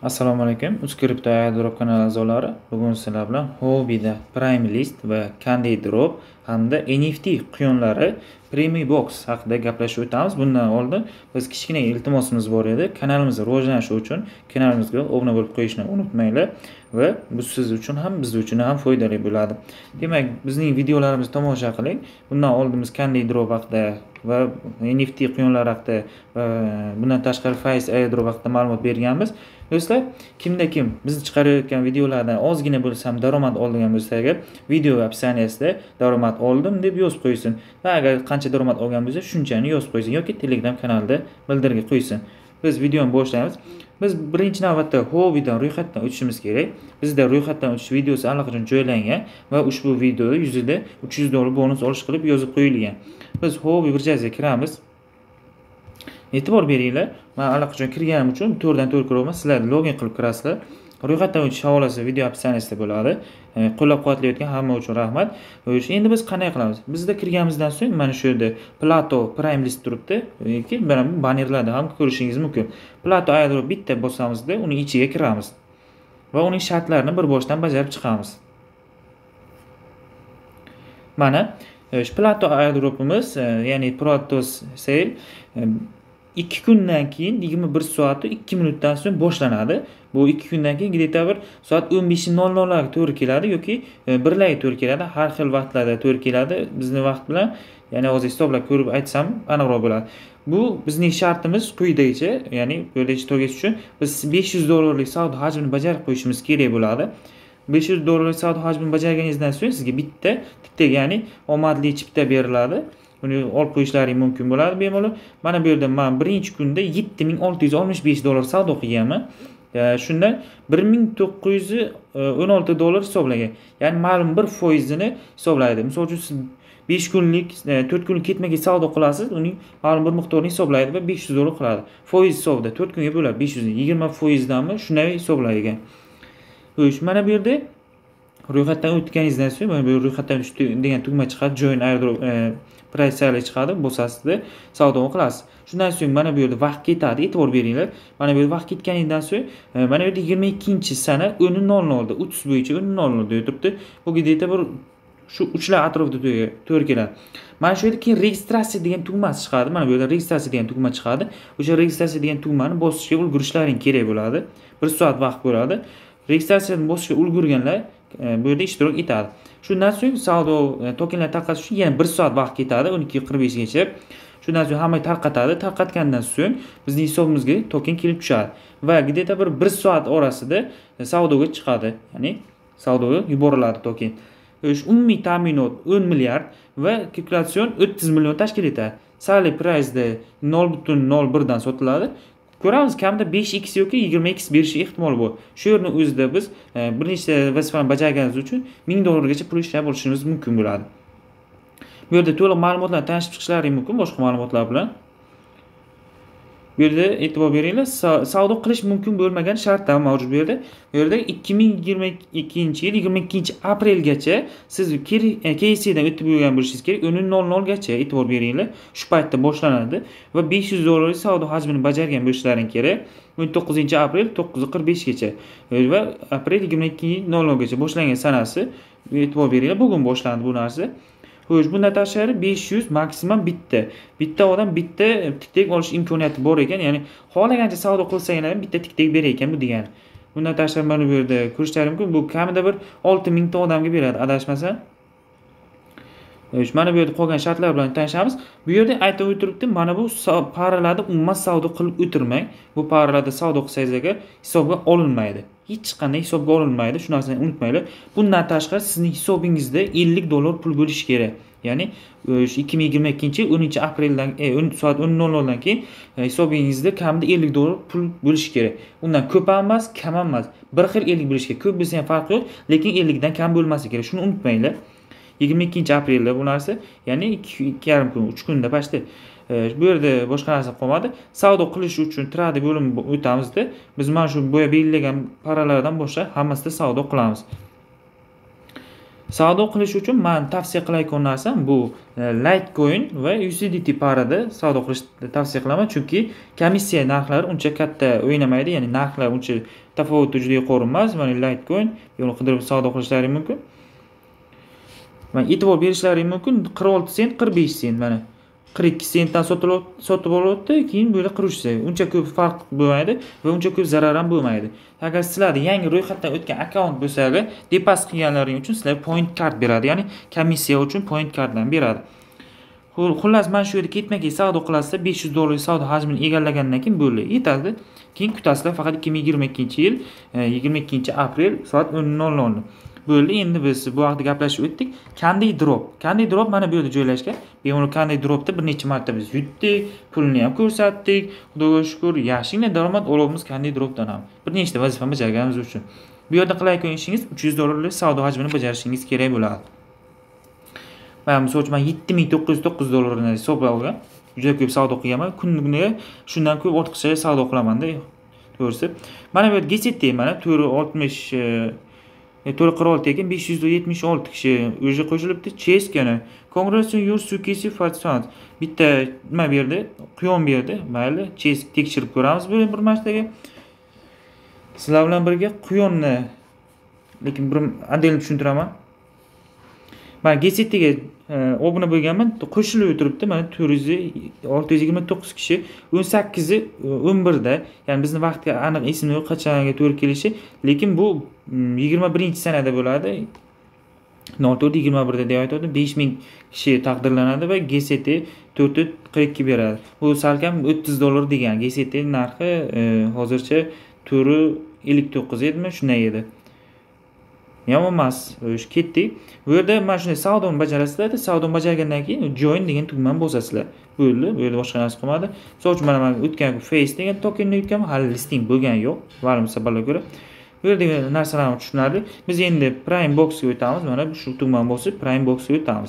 Assalomu alaykum. Uzkripto airdrop kanali a'zolari. Bugun sizlar bilan Hobby'da Prime List va Candy Drop hamda NFT quyonlari Prime Box haqida gaplashib o'tamiz. Bundan oldin biz kichkina iltimosimiz bor edi. Kanalimiz rivojlanishi uchun kanalimizga obuna bo'lib qo'yishni unutmanglar va bu siz uchun ham biz uchun ham foydali bo'ladi. Demak, bizning videolarimizni tomosha qiling. Bundan oldin biz Candy Drop haqida va NFT quyonlar haqida va bundan tashqari Faiz airdrop haqida ma'lumot berganmiz. Do'stlar, kimda kim biz chiqarayotgan videolardan ozgina bo'lsa ham daromad olgan bo'lsa, agar video opsiyasida daromad oldim deb yozib qo'ysin va agar qancha daromad olgan bo'lsa, shunchani yozib qo'ysin yoki Telegram kanalida bildirib qo'ysin. Biz videoni boshlaymiz. Biz birinchi navbatda hobbydan ro'yxatdan o'tishimiz kerak. Bizda ro'yxatdan o'tish videosi allaqachon joylangan va ushbu video yuzida $300 bonus olish qilib yozib qo'yilgan. Biz hobby birjasiga kiramiz. E'tibor beringlar. Men allaqachon kirganim uchun to'rtdan to'rt ko'raman. Sizlar login qilib kirasizlar. Ro'yxatdan o'tish havolasi video opsiyasida bo'ladi. Qo'llab-quvvatlayotgan hamma uchun rahmat. Endi biz qanday qilamiz? Bizda kirganimizdan so'ng mana shu yerda Plato Prime List turibdi. Mana bu bannerlarda ham ko'rishingiz mumkin. Plato airdrop bitta bosamizda uning ichiga kiramiz va uning shartlarini bir boshdan bajarib chiqamiz. Mana shu Plato airdropimiz, ya'ni Protos Sale 2 kundan keyin 21 soat 2 minutdan so'ng boshlanadi. Bu 2 kundan keyin где-то bir soat 15:00 larga to'g'ri keladi yoki 1larga to'g'ri keladi. Har xil vaqtlarda to'g'ri keladi. Bizning vaqt bilan, ya'ni hozir hisoblab ko'rib aytsam aniqroq bo'ladi. Bu bizning shartimiz quyidagicha, ya'ni böyle ishtirok etish uchun biz $500 savdo hajmini bajarib qo'yishimiz kerak bo'ladi. $500 savdo hajmini bajarganingizdan so'ng sizga bitta tikdek, ya'ni omadli chipta beriladi. Buni olib qo'yishlaring mumkin bo'ladi bemalol. Mana bu yerda men birinchi kunda $7665 savdo qilganman. Shundan $1916 hisoblagan. Ya'ni ma'lum bir foizini hisoblaydi. Misol uchun siz 5 kunlik, 4 kunlik ketma-ket savdo qilasiz, uning ma'lum bir miqdorini hisoblaydi va $500 qiladi. Foiz hisobida 4 kunga bo'ladi 500 ni 20%danmi shunday hisoblaydigan. Mana bu yerda ro'yxatdan o'tganingizdan so'ng mana bu ro'yxatdan o'tish degan tugma chiqadi, join airdrop price sale chiqadi, bosasizda savdoni qilasiz. Shundan so'ng mana bu yerda vaqt ketadi, e'tibor beringlar. Mana bu yerda vaqt ketganidan so'ng mana bu yerda 22-sana 10:00 da 30 bo'yicha 10:00 da turibdi. Bu где-то bir shu uchlar atrofida to'g'ri keladi. Mana shu yerda keyin registratsiya degan tugmasi chiqadi. Mana bu yerda registratsiya degan tugma chiqadi. O'sha registratsiya degan tugmani bosishga ulgurishlaring kerak bo'ladi. 1 soat vaqt bo'ladi. Registratsiyani bosishga ulgurganlar bu yerda ishtirok etadi. Shundan so'ng savdo tokenlar tarqatish uchun yana 1 soat vaqt ketadi, 12:45 gacha. Shundan so'ng hamma tarqatadi. Tarqatgandan so'ng bizning hisobimizga token kelib tushadi va где-то bir 1 soat orasida savdoga chiqadi. Ya'ni savdoga yuboriladi token. Umumiy ta'minot 10 milliard va kalkulyatsion 30 million tashkil etadi. Sale price'da 0.01 dan sotiladi. Ko'ramiz, kamida 5x yoki 20x berishi ehtimoli bor. Shu yerning o'zida biz bir nechta vazifani bajarganimiz uchun $1000 gacha pul ishlab olishimiz mumkin bo'ladi. Bu yerda to'liq ma'lumotlarni tanishib chiqishlaring mumkin boshqa ma'lumotlar bilan. Bu yerda e'tibor beringlar, savdo qilish mumkin bo'lmagan shartlar mavjud bu yerda. Bu yerda 2022-yil 22-aprelgacha siz KYC'dan o'tib bo'lgan bo'lishingiz kerak. 10:00 gacha e'tibor beringlar. Shu paytda boshlanadi va $500 savdo hajmini bajargan bo'lishlaring kerak. 19-aprel 9:45 gacha va aprel 22:00 gacha boshlangan sanasi. E'tibor beringlar, bugun boshlandi bu narsa. Xo'sh, bundan tashqari 500 maksimum bitta odam bitta tikdek olish imkoniyati bor ekan, ya'ni xohlagancha savdo qilsangiz ham bitta tikdek berar ekan bu degani. Bundan tashqari mana bu yerda ko'rishlarim mumkin, bu kamida bir 6000 ta odamga beradi, adashmasam. Mana bu yerda qolgan shartlar bilan tanishamiz. Bu yerda aytib o'tiribdi, mana bu paralarda umuman savdo qilib o'tirmang. Bu paralarda savdo qilsangiz agar hisobga olinmaydi. Hech qanday hisobga olinmaydi. Shu narsani unutmanglar. Bundan tashqari sizning hisobingizda $50 pul bo'lishi kerak. Ya'ni 2022-yil 10-apreldan soat 10:00 dan keyin hisobingizda kamida $50 pul bo'lishi kerak. Undan ko'p emas, kam emas. Bir xil 50 bo'lishi kerak. Ko'p bo'lsa ham farqi yo'q, lekin 50 dan kam bo'lmasa kerak. Shuni unutmanglar. 22-aprelda bu narsa, ya'ni 2,5 kun, 3 kunda pashti. Bu yerda boshqa narsa qolmadi. Savdo qilish uchun trade bo'lim o'tamizda. Biz mana shu bo'ya belgilagan paralardan boshqa hammasida savdo qilamiz. Savdo qilish uchun men tavsiya qilayotgan narsam bu Litecoin va USDT parada savdo qilishni tavsiya qilaman, chunki komissiya narxlari uncha katta o'ynamaydi, ya'ni narxlar uncha tafovuti juda yuqori emas. Mana Litecoin buni qidirib savdo qilishlari mumkin. Mana e'tibor berishlari mumkin. 46 sent, 45 sent mana. 42 sentdan sotib olyapti, keyin bu yerda 43 sent. Uncha ko'p farq bo'lmaydi va uncha ko'p zarar ham bo'lmaydi. Agar sizlarda yangi ro'yxatdan o'tgan akkaunt bo'lsa, deposit qilganlaring uchun sizlarga point card beradi, ya'ni komissiya uchun point carddan beradi. Xullas, mana shu yerda ketma-ket savdo qilasizlar, $500 savdo hajmini egallagandan keyin bo'ldi. Yetadi. Keyin kutasizlar faqat 2022-yil 22-aprel soat 10:00. Bo'ldi. Endi biz bu haqda gaplashib o'tdik. Candy Drop mana bu yerda joylashgan. Bemalol Candy Dropda bir necha marta biz yutdik, pulni ham ko'rsatdik. Xudoga shukr, yaxshigina daromad olyapmiz Candy Dropdan ham. Bir nechta vazifa bajarganimiz uchun. Bu yerda qilayotgan ishingiz $300 savdo hajmini bajarishingiz kerak bo'ladi. Men misol uchun $7,909 ni hisobga olgan. Juda ko'p savdo qilganman. Kuniga shundan ko'p ortiqcha savdo qilaman-da. To'g'risi. Mana bu yerda GCT mana 460 446 ekan 576 kishi o'zi qo'shilibdi. Cheskani. Congratulations your successful fund. Bitta nima berdi? Quyon berdi. Mayli, Chesk tekshirib ko'ramiz bu bir martaga. Sizlar bilan birga quyonni lekin bir adel tushuntiraman. Men GCTga obuna bo'lganman, qo'shilib o'tiribdi. Mana 629 kishi, 18i 11da, ya'ni bizning vaqtga aniq esimda yo'q qachonga to'g'ri kelishi, lekin bu 21-sanada bo'ladi. 04-21da deb aytdim. 5000 kishi taqdirlanadi va GCT 442 beradi. Bu salkam $30 degan. GCT narxi hozircha 459 edimi, shunday edi. Yomon emas, o'sha ketdik. Bu yerda mana shunday savdoni bajarasizlar. Savdoni bajargandan keyin join degan tugmani bosasizlar. Bo'ldi. Bu yerda boshqa narsa qilmadi. Misol uchun mana men o'tgan face degan tokenni yutganman, hali listing bo'lgani yo'q. Ma'lum sabablarga ko'ra. Bu yerdagi narsalarni tushunarli. Biz endi Prime Boxga o'tamiz. Mana shu tugmani bosib Prime Boxga o'tamiz.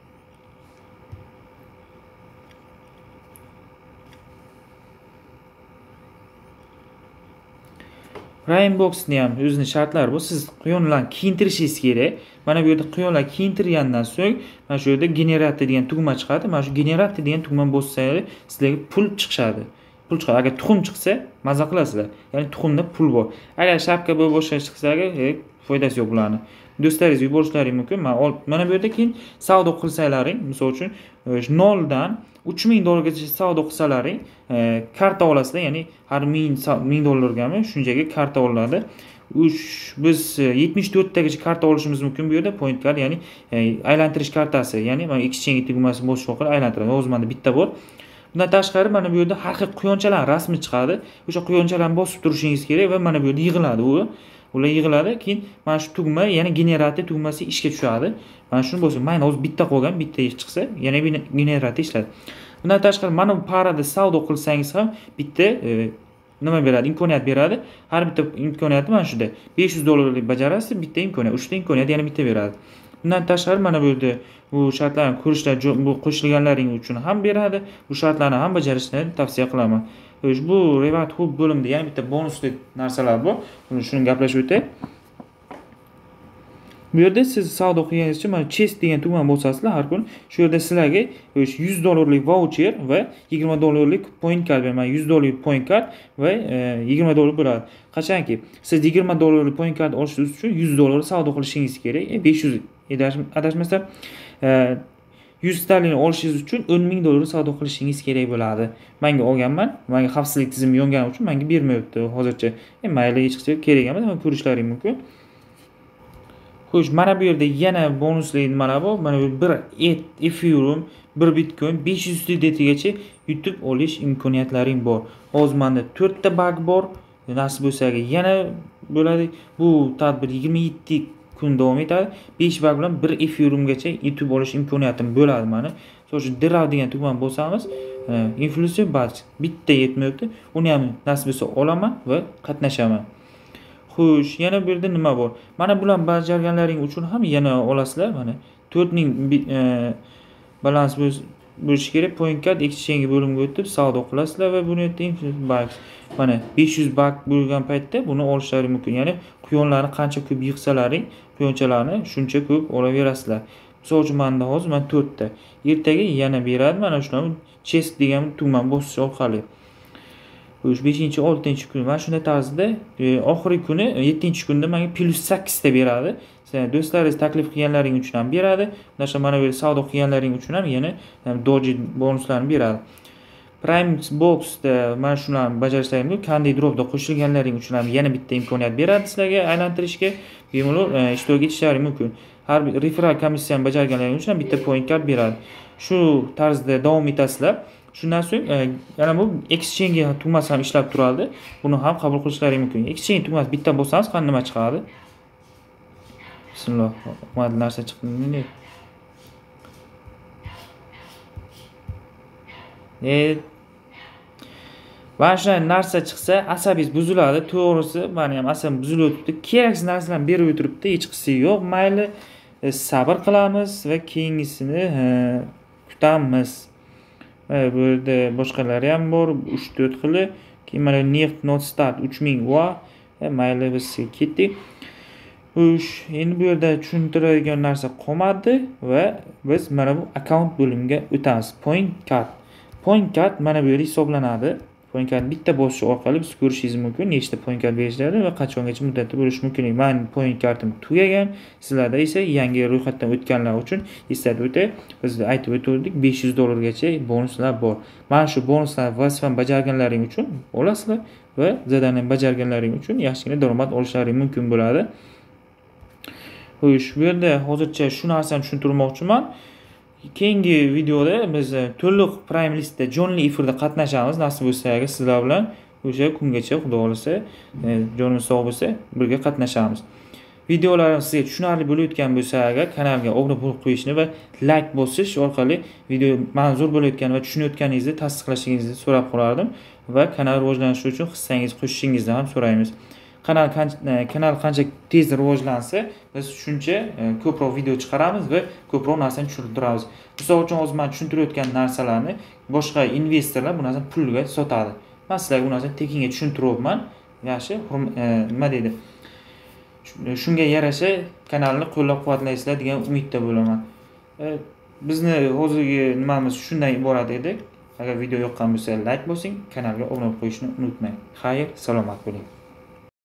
Prime Box'ni ham o'zining shartlari bor. Siz quyonlarni kiyintirishingiz kerak. Mana bu yerda quyonlar kiyintirgandan so'ng mana shu yerda generator degan tugma chiqadi. Mana shu generator degan tugmani bossangiz, sizlarga pul chiqadi. Agar tuxum chiqsa, maza qilasizlar. Ya'ni tuxumda pul bor. Agar shapka bo'lib boshqa chiqsa, foydasi yo'q bularni. Do'stlaringiz yuborishlari mumkin. Mana bu yerda keyin savdo qilsalaring, misol uchun 0 dan $3000 gacha savdo qilsalaring, karta olasizlar, ya'ni har $1000 shunchaga karta olinadi. Biz 74 tagacha karta olishimiz mumkin bu yerda point card, ya'ni aylantirish kartasi, ya'ni mana exchange tugmasini bosish orqali aylantiradi. Hozir menda bitta bor. Bundan tashqari mana bu yerda har xil quyonchalar rasmi chiqadi. O'sha quyonchalarni bosib turishingiz kerak va mana bu yerda yig'iladi u. Ular yig'iladi, keyin mana shu tugma, ya'ni generator tugmasi ishga tushadi. Mana shuni bosib, mana hozir bitta qolgan, bitta ish chiqsa, yana generator ishladi. Bundan tashqari mana bu parada savdo qilsangiz ham bitta nima beradi? Imkoniyat beradi. Har bitta imkoniyati mana shunda $500 bajarasiz, bitta imkoniyat, 3 ta imkoniyat yana bitta beradi. Bundan tashqari mana bu yerda bu shartlarni ko'rishlar, bu qo'shilganlaring uchun ham beradi. Bu shartlarni ham bajarishni tavsiya qilaman. Bu Reward Hub bo'limida yana bitta bonusli narsalar bor. Shuni gaplashib o'tay. Bu yerda siz savdo qilganingiz uchun mana Chest degan tugmani bosasizlar har kun. Shu yerda sizlarga $100 voucher va $20 point card berman. $100 point card va $20 bo'ladi. Qachonki siz $20 point card olishingiz uchun $100 savdo qilishingiz kerak. 500 adashmasam 100 sterling olishingiz uchun $10,000 savdo qilishingiz kerak bo'ladi. Menga olganman. Menga xavfsizlik tizimi yongani uchun menga bermayapti hozircha. Mayli, hech qanday kerak emas, men ko'rishlaring mumkin. Xo'sh, mana bu yerda yana bonusli nimalar bor. Mana bu 1 Ethereum, 1 Bitcoin, 500 USDT gacha yutib olish imkoniyatlaring bor. Hozir menda 4 ta bug bor. Nasib bo'lsa yana bo'ladi. Bu tadbir 27 kun davom etadi. 5 bug bilan 1 Ethereum gacha yutib olish imkoniyatim bo'ladi mana. So'sha Draw degan tugmani bosamiz. Influencer badge bitta yetmayapti. Uni ham nasib bo'lsa olaman va qatnashaman. Xo'sh, yana bu yerda nima bor? Mana bular bajarganlaring uchun ham yana olasizlar. Mana 4000 balans bo'lishi kerak. Point card exchange bo'limiga o'tib savdo qilasizlar va buni yerda influencer bucks. Mana 500 buck bo'lgan paytda buni olishlari mumkin. Ya'ni quyonlarni qancha ko'p yig'salaring, quyonchalarni shuncha ko'p olaverasizlar. Misol uchun menda hozir 4 ta. Ertaga yana beradi. Mana shularni chest degan tugmani bosish orqali. 5-chi, 6-chi kun mana shunday tarzda oxirgi kuni 7-chi kunda menga +8 ta beradi. Sizlar do'stlaringiz taklif qilganlaring uchun ham beradi. Nasha mana bu savdo qilganlaring uchun ham yana doji bonuslarni beradi. Prime Box'da mana shularni bajarishlaringiz, Candy Drop'da qo'shilganlaring uchun ham yana bitta imkoniyat beradi sizlarga aylantirishga. Bemalol ishtirok etishlaring mumkin. Har bir referral komissiyani bajarganlaring uchun ham bitta point card beradi. Shu tarzda davom etasizlar. Shundan so'ng yana bu exchange tugmasi ham ishlab turadi. Buni ham qabul qilishlaring mumkin. Exchange tugmasi bitta bo'lsangiz qanday nima chiqadi? Bismillah. Mana narsa chiqdi. Mana shunday narsa chiqsa, asabingiz buziladi. To'g'risi, meni ham asabim buzilib o'tibdi. Keraksiz narsalarni berib o'tiribdi, hech qisi yo'q. Mayli, sabr qilamiz va keyingisini kutamiz. Bu yerda boshqalari ham bor, 3-4 xili. Keyin mana Neft Not Start 3000 va mayli biz ketdik. Endi bu yerda tushuntiradigan narsa qolmadi va biz mana bu account bo'limiga o'tamiz. Point card. Point card mana bu yerda hisoblanadi. Point card bitta bosish orqali biz ko'rishingiz mumkin, nechta point card berishlari va qachongacha muddatda bo'lishi mumkin. Men point cardim tugagan, sizlarda esa yangi ro'yxatdan o'tganlar uchun eslatib o'tay. Biz aytib o'tdik, $500 bonuslar bor. Mana shu bonuslar vazifani bajarganlaring uchun olasizlar va zadani bajarganlaring uchun yaxshigina daromad olishlaring mumkin bo'ladi. Xo'sh, bu yerda hozircha shu narsani tushuntirmoqchiman. Keyingi videoda biz to'liq Prime Listda jonli efirda qatnashamiz. Nasib bo'lsa, agar sizlar bilan o'sha kungacha xudo xolasa, jonimiz sog' bo'lsa, birga qatnashamiz. Videolarim sizga tushunarli bo'layotgan bo'lsa, agar kanalga obuna bo'lib qo'yishni va like bosish orqali video manzur bo'layotgan va tushunayotganingizni tasdiqlashingizni so'rab qolardim va kanal rivojlanishi uchun hissangiz qo'shishingizni ham so'raymiz. Kanal qancha tez rivojlansa, biz shuncha ko'proq video chiqaramiz va ko'proq narsani tushuntiramiz. Misol uchun hozir men tushuntirayotgan narsalarni boshqa investorlar bu narsani pulga sotadi. Men sizlarga bu narsani tekinga tushuntiryapman. Yaxshi, nima deydi? Shunga yarasha kanalni qo'llab-quvvatlaysizlar degan umidda bo'laman. Bizni hozirgi nimamiz shundan iborat edi. Agar video yoqqan bo'lsa, like bosing, kanalga obuna bo'lib qo'yishni unutmang. Xayr, salomat bo'ling.